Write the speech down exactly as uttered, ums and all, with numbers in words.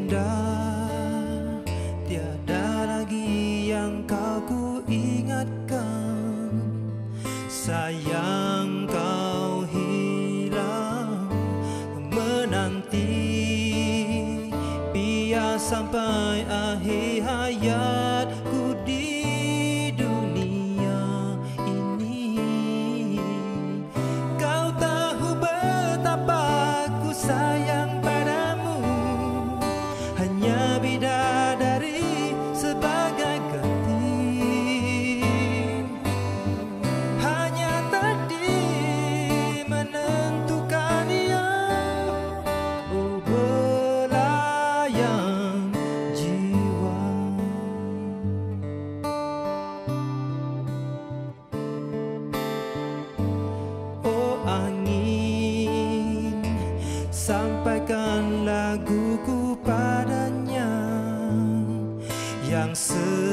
indah, tiada lagi yang kau ku ingatkan. Sayang kau hilang menanti, biar sampai akhir hayatku di dunia ini. Kau tahu betapa ku sayang padamu, hanya bidadari sebagai ganti. Hanya takdir menentukannya, oh belayang jiwa. Oh angin, sampaikan laguku padanya yang se